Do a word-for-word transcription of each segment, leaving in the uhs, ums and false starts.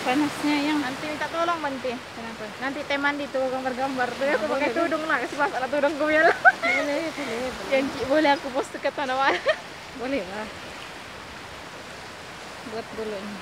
Panasnya yang. Nanti minta tolong Banti. Kenapa? Nanti teh mandi tuh gambar-gambar. Tuh aku Nah, pakai boleh, tudung lah, kasih masalah tudung gue ya. Boleh, boleh, boleh. Yang boleh aku post ke tanah mana? Boleh lah. Buat dulu ini.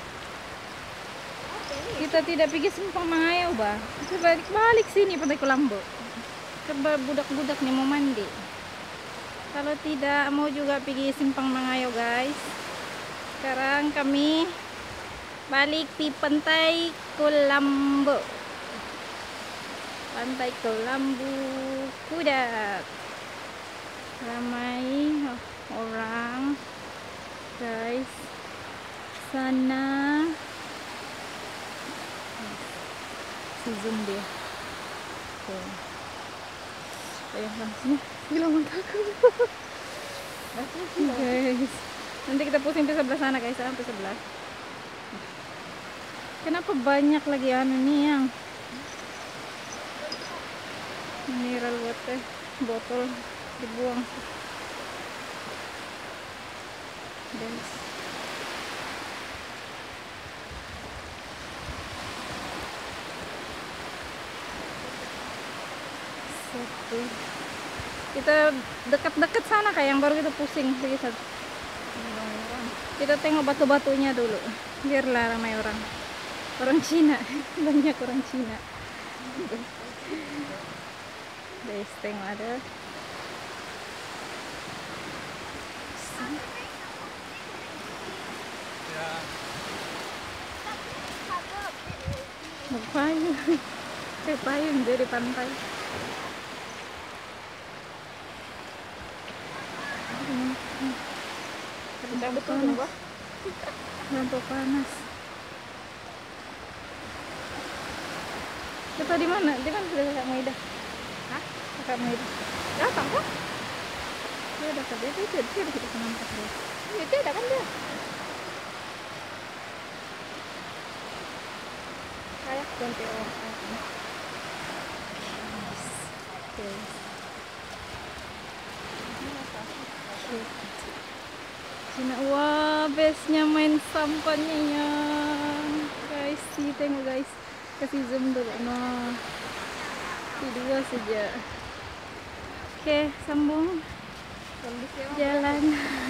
Kita tidak pergi Simpang Mangayau, bah. Kita balik-balik sini Pantai Kulambo. Ke budak-budak nih mau mandi. Kalau tidak mau juga pergi Simpang Mangayau, guys. Sekarang kami balik di Pantai Kulambo. Pantai Kulambo Kudat. Ramai orang, guys. Sana si zoom dia. Tuh. Bayangkan sini. Gila mantap. Guys. Nanti kita pusing ke sebelah sana, guys, sampai sebelah. Kenapa banyak lagi anu nih yang mineral water botol dibuang, guys. Satu. Kita dekat-dekat sana kayak yang baru kita pusing sedikit. Kita tengok batu-batunya dulu, biarlah ramai orang. Orang Cina, banyak orang Cina. Guys, tengok ada. Mau payung, kayak payung dia di pantai. Lampu panas. Lampu panas. Kita di mana? Di mana sudah Kakak Maida? Hah? Kakak Maida. Datang kok? Dia udah kerja, dia dia dia udah kita nampak dia. Ya tidak kan dia. Kayak ganti orang. Oke. Cina, wah, bestnya main sampahnya ya, guys. Sih, tengok guys, kasih zoom dulu. Nah, dua saja. Oke, sambung jalan.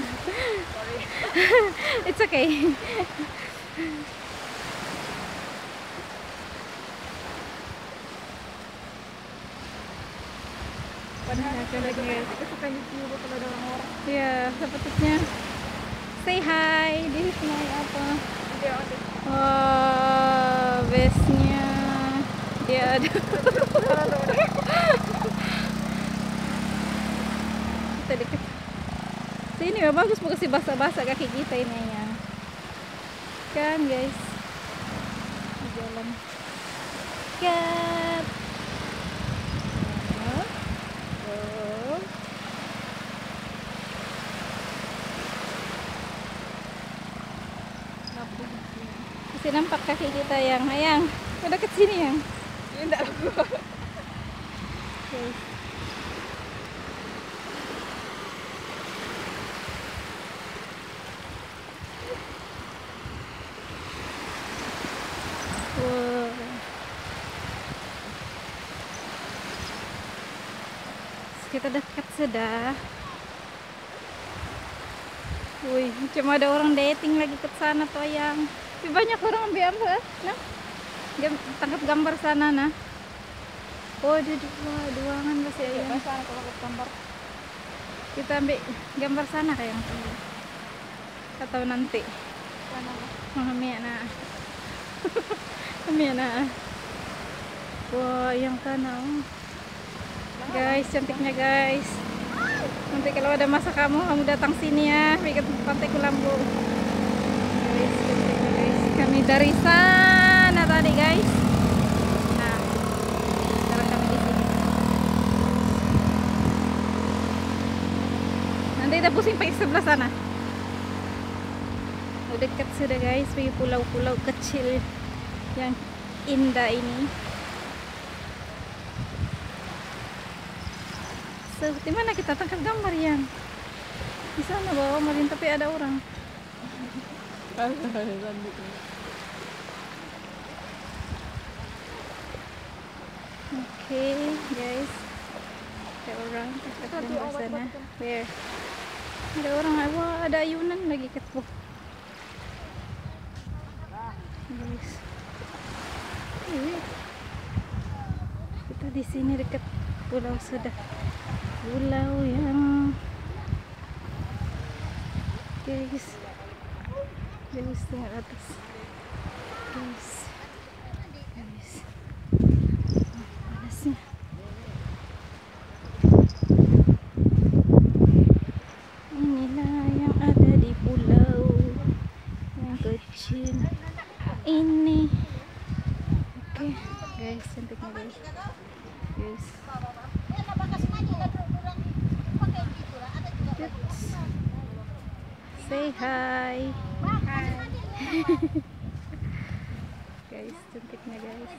It's okay. Padahal guys, kita suka YouTube kalau ada orang-orang. Ya, sepatutnya say hi. Di sini apa? Dia ada. Wah, bestnya dia ada. Kita dekat sini ya, bagus kasih basah-basah kaki kita ini ya kan, guys. Di jalan kat. Oh. Masih nampak kaki kita yang ayang udah ke sini yang Tidak aku. guys. Wow. Kita dekat sudah. Wih, cuma ada orang dating lagi ke sana tuh yang. Tapi banyak orang ambil apa? Nah, Gam tangkap gambar sana nah. Oh, di dua duangan masih Ya, ayam. sana kalau ke gambar. Kita ambil gambar sana kayak yang atau nanti. Sana. Mamia na. Mamia na. Wah, yang kana. Oh. Guys, cantiknya guys. Nanti kalau ada masa kamu, kamu datang sini ya, ke Pantai Kulambo. Guys, cantiknya guys. Kami dari sana tadi guys. Nah, sekarang kami di sini. Nanti kita pusing pergi sebelah sana. Udah dekat sudah guys, pergi pulau-pulau kecil yang indah ini. So, di mana kita tangkap gambar yang di sana bawah Marin, tapi ada orang. Okay, guys. Ada orang dekat gambar sana. Where? Ada orang, wah, ada ayunan lagi kepo. Guys. Ini. Kita di sini dekat pulau sudah. Pulau yang guys. Guys, tengok atas. Guys. Guys. Panasnya. Inilah yang ada di pulau yang kecil ini. Oke, okay. Guys, cantiknya guys. Guys. Say hi. Hi. Guys, cantiknya guys.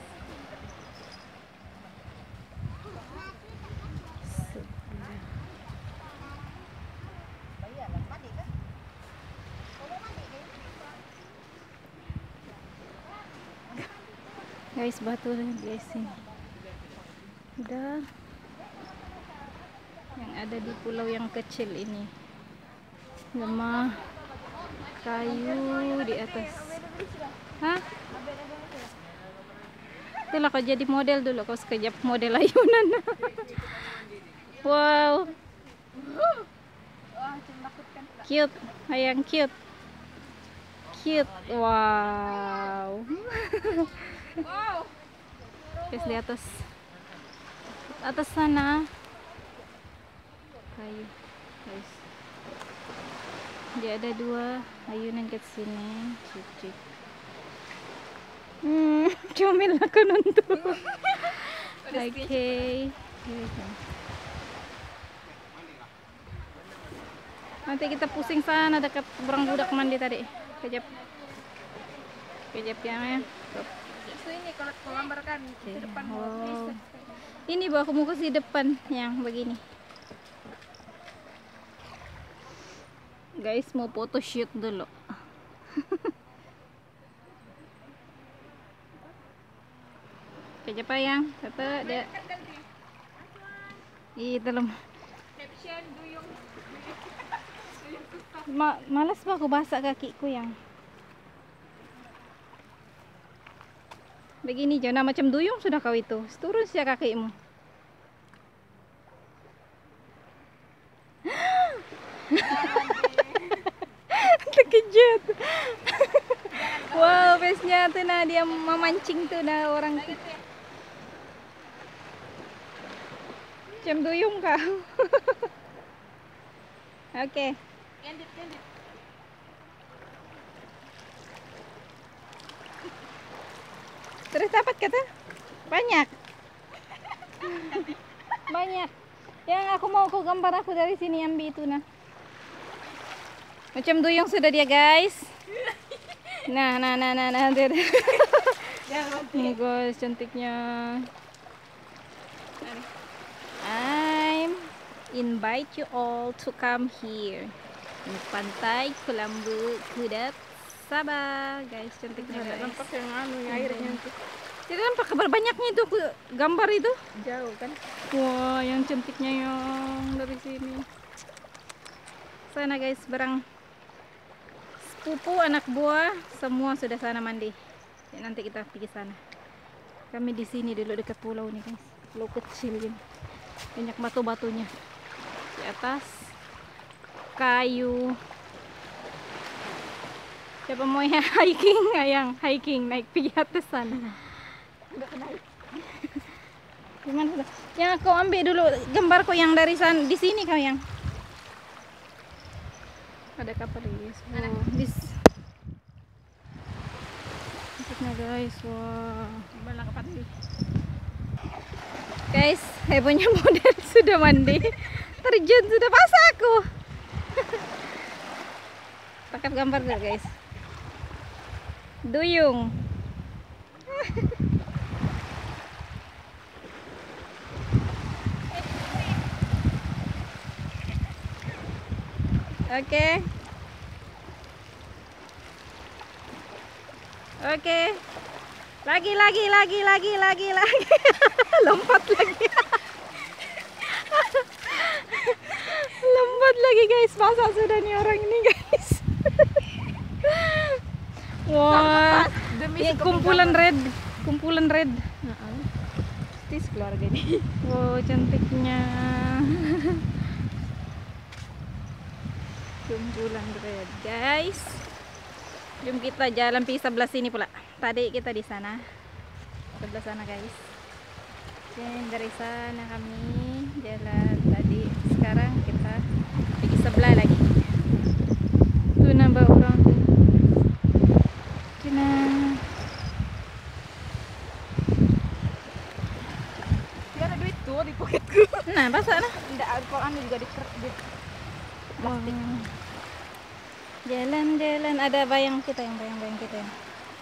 Guys, batu guys ini. Udah yang ada di pulau yang kecil ini. Lemah kayu di atas. Hah? Itulah kau jadi model dulu, kau sekejap model ayunan. Wow. Cute, ayang cute. Cute. Wow. Wow. Guys, di atas. Atas sana. Kayu. Guys. Dia ada dua ayunan ke sini. Cicik. Hmm, comel aku nonton. Oke. Nanti kita pusing sana dekat orang budak mandi tadi. Kejap. Kejap ya. Ini kalau gambarkan di depan. Oh. Ini bawa aku mau ke depan yang begini. Guys, mau foto shoot dulu. Kejap yang kata dia. Ih, dalam. Ma malas ba aku basah kakiku yang. Begini jangan macam duyung sudah kau itu. Turun sih kakimu. Terkejut. Wow, face-nya tuh nah dia memancing tuh nah orang. Macam duyung kau. Oke. Okay. Terus dapat kata? Banyak. Banyak. Yang aku mau aku gambar aku dari sini ambil itu nah. Macam duyung sudah dia guys. Nah, nah, nah, nah, nah. Nih guys, cantiknya. I'm invite you all to come here. Di pantai Kelambu Kudat Sabah, guys, cantiknya guys. Nampak yang anu yang airnya itu. Jadi nampak kabar banyaknya itu gambar itu. Jauh kan? Wah, yang cantiknya yang dari sini. Sana guys, barang sepupu, anak buah, semua sudah sana mandi. Ya, nanti kita pergi sana. Kami di sini dulu dekat pulau nih guys, pulau kecil ini. Banyak batu-batunya. Di atas kayu. Siapa mau ya hiking, ayang hiking naik pergi atas sana. Gimana sudah? Yang kau ambil dulu gambarku yang dari sana di sini kau yang. Ada kapal guys. Oh, bis. Maksudnya guys, wah. Malah kapal sih. Guys, saya punya model sudah mandi. Terjun sudah basah aku. Pakai gambar dulu guys. Duyung. Oke. Okay. Oke. Okay. Lagi, lagi, lagi, lagi, lagi, lagi. Lompat lagi. Lompat lagi guys. Masa sudah nih orang ini guys. Wah. Demi Ini kumpulan red. Kumpulan red. Tis keluarga ini. Wow, cantiknya. Kumpulan red, guys. Jom kita jalan pergi sebelah sini pula. Tadi kita di sana. Sebelah sana, guys. Oke, dari sana kami jalan tadi. Sekarang kita pergi sebelah lagi. Tuh nambah orang tuh. Kena. Ada duit tuh di poketku. Nah, basah nah. Tidak ada anu juga di, di plastik. Wow. Jalan-jalan ada bayang kita yang bayang-bayang kita yang.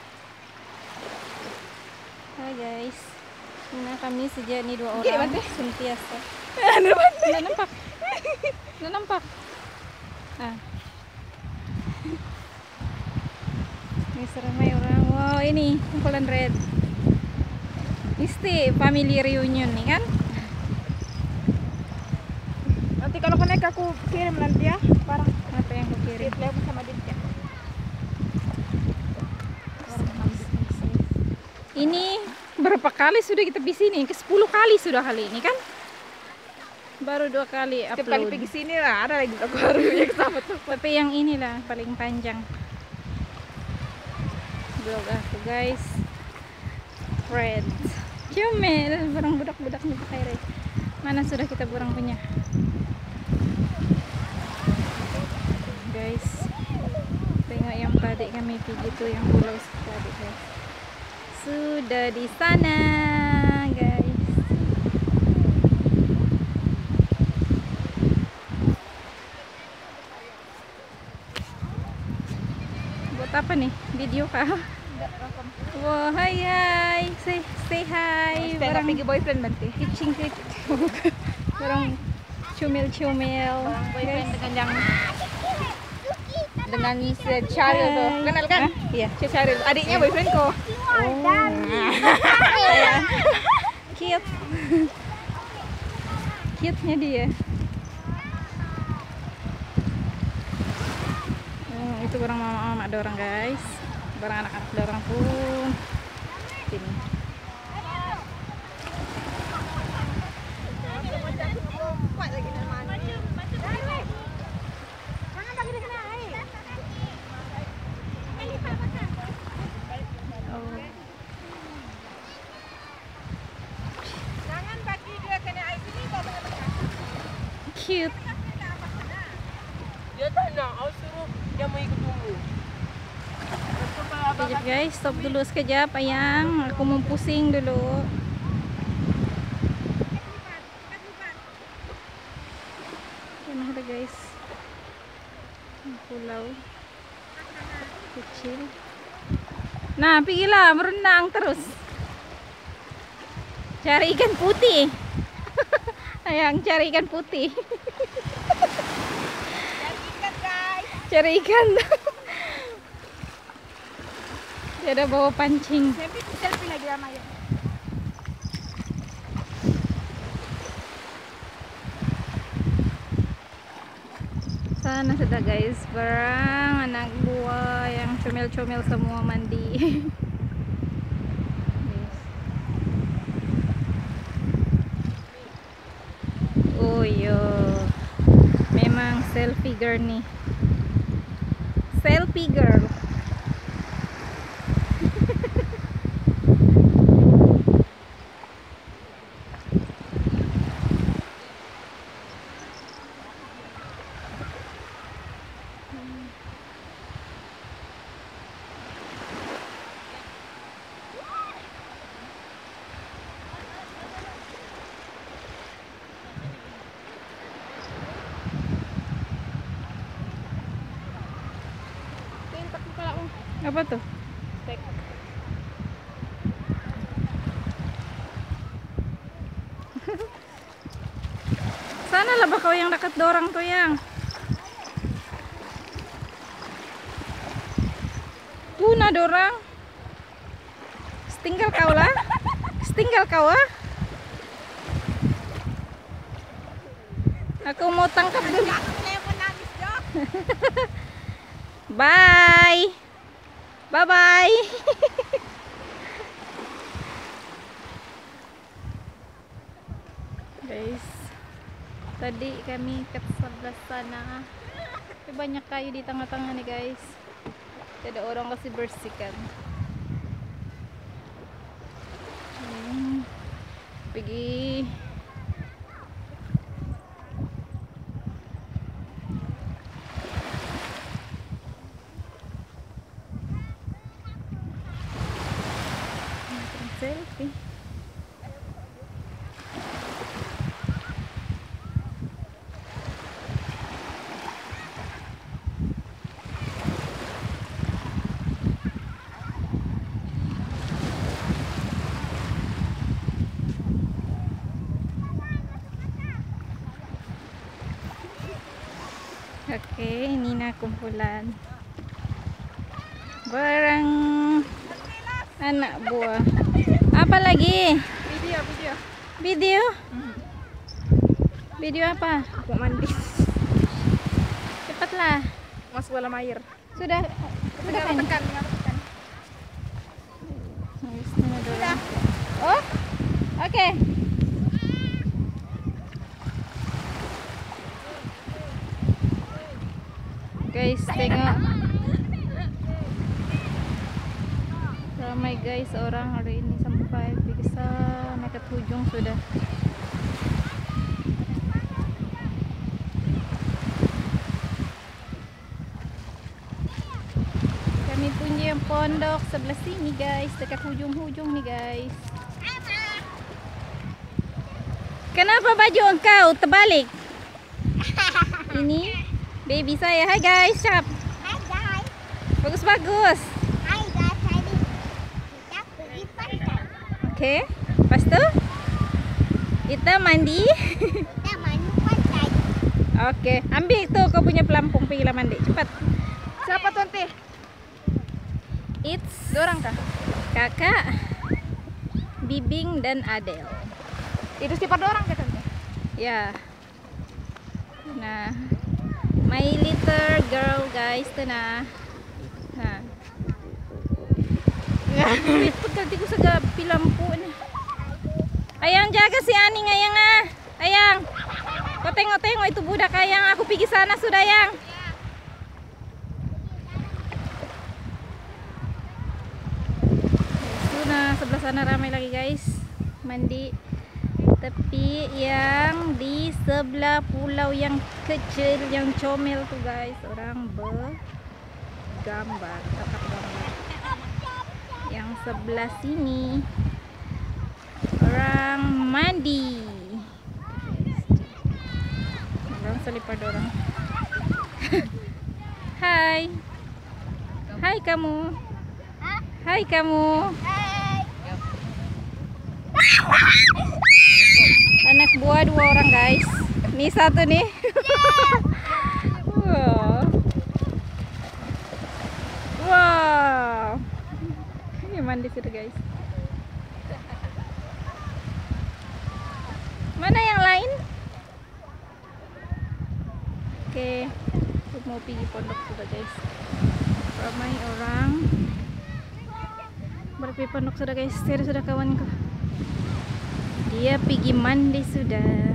Hai guys. Nah kami sejak ini dua Oke, orang Bante. sentiasa. Ada banget. Nggak nampak. Nggak nampak. Ah. Ini seramai orang. Wow ini kumpulan red. Mesti family reunion nih kan? Nanti kalau connect aku kirim nanti ya. Barang Apa yang kau kirim? kirim aku sama Dinda. Ini berapa kali sudah kita di sini? Ke sepuluh kali sudah kali ini kan? Baru dua kali Setiap kali upload. pergi sini lah ada lagi aku harus yang sama tuh. Tapi yang inilah paling panjang. Vlog aku guys. Friends. Comel, barang budak-budak nih pakai red. Mana sudah kita burang punya? Guys. Tengok yang tadi kami pergi tuh yang pulau tadi guys. Sudah di sana, guys. Buat apa nih? Video kah? Wah, hai hai. Say say hi. Barang Barang pergi boyfriend nanti. kitching kitching. Barang cumil-cumil. Boyfriend Guys. dengan yang dengan si Charil tuh. Hai. Kenal kan? Hah? Iya. Si Charil, adiknya boyfriendku. Saya cute. Cute-nya dia. Hmm, itu barang mama-mama ada orang guys. Barang anak-anak ada orang pun. Sini. Oh. Jangan bagi dia kena air sini bawa Cute. dia tak nak, aku suruh dia mau ikut tunggu. Sekejap guys, stop dulu sekejap ayang. Aku mau pusing dulu. Ini ada guys. Pulau kecil. Nah, pergilah berenang terus. Cari ikan putih. Ayang cari ikan putih. Ikan guys. Cari ikan. Dia ada bawa pancing. Selfie selfie lagi sama ya. Sana sudah guys, barang anak buah yang comel-comel semua mandi. Guys. Oh yo, memang selfie girl nih. Selfie girl. Apa tuh? Steak. Sana lah bakal yang dekat dorang tuh yang. Tuna dorang. Tinggal kau lah. Tinggal kau ah. Aku mau tangkap dulu. Bye. Bye bye. Guys, tadi kami ke sebelah sana. Tapi banyak kayu di tengah-tengah nih guys. Tidak ada orang kasih bersihkan. Hmm, pergi. Selfie. Oke, ini nah kumpulan barang anak buah. Apa lagi? Video, video. Video? Video apa? Aku mandi. Cepatlah. Masuk dalam air. Sudah. Sudah kan? Tekan, tekan. Sudah. Oh? Oke. Guys, tengok. Ramai guys orang hari ini sampai pergi sana ke ujung sudah. Kami punya pondok sebelah sini guys, dekat hujung-hujung nih guys. Kenapa baju engkau terbalik? Ini baby saya. Hai guys, cap. Hai guys. Bagus-bagus. Hai guys, hari kita pergi pantai. Oke, lepas tu kita mandi. Kita mandi pantai. Oke, ambil tu kau punya pelampung, pergilah mandi cepat. Siapa tuh Teh? It's Dorang kah? kakak, Bibing dan Adel. Itu siapa dorang kah Tante? Ya. Nah, my little girl guys, tu nah. Nah. Wait, pagkalti ko sa pilampu na. Ayang, jaga si Aning, ayang ah. Ayang. Kau tengok-tengok itu budak ayang, aku pergi sana sudah yang. Nah, sebelah sana ramai lagi guys. Mandi. Tapi yang di sebelah pulau yang kecil, yang comel tuh guys, orang bergambar, tetap gambar. Yang sebelah sini orang mandi. Orang selipar orang. Hai. Hai kamu. Hai kamu. Anak buah dua orang guys. Nih satu nih. Wow. Wow. Ini mandi sudah guys. Mana yang lain? Oke, aku mau pergi pondok sudah guys. Ramai orang. Berarti pondok sudah guys. Saya sudah kawanku. Dia pergi mandi sudah.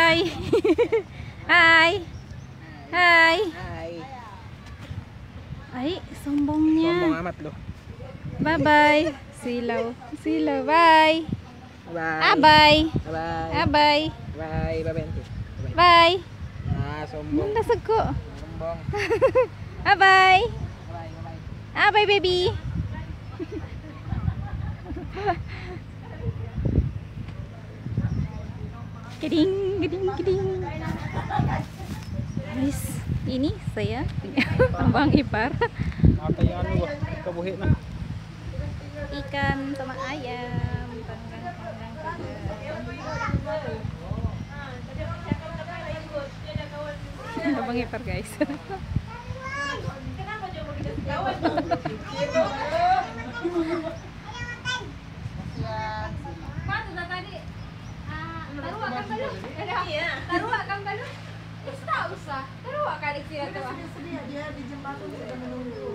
Hai. Hai. Hai. Hai. Ay, sombongnya. Sombong amat loh. Bye bye. Silau. Silau. Bye. Bye. Abay. Bye. Abay. Bye. Bye. Bye. Bye. Ah, sombong. Nasag ko. Sombong. Abay. Bye. Bye. Abay, baby. Geding, geding, geding. Guys, ini saya punya tambang ipar. Mata yang anu bah, kebuhi na. Ikan sama ayam, panggang-panggang juga. Tambang ipar, guys. Taruh akan balu. Tak usah. Taruh akan istirahat. Dia dia di jembatan sudah menunggu.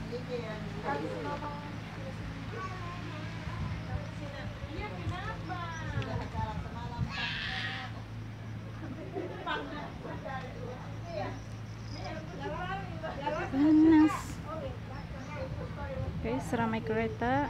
Panas. Guys, ramai kereta.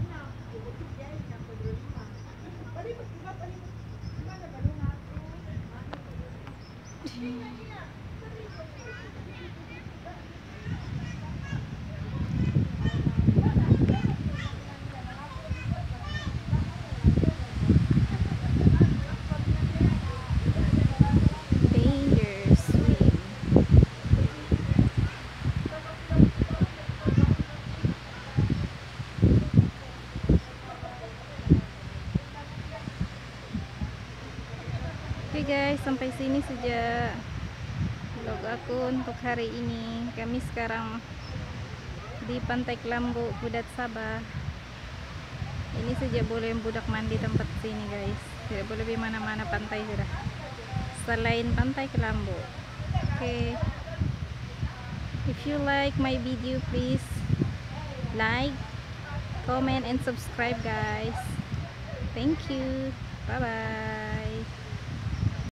Danger swim. Oke guys, sampai sini saja vlog aku untuk hari ini. Kami sekarang di Pantai Kelambu, Kudat Sabah. Ini saja boleh budak mandi tempat sini guys. Tidak boleh di mana-mana pantai sudah. Selain Pantai Kelambu. Oke. Okay. If you like my video, please like, comment, and subscribe guys. Thank you. Bye bye.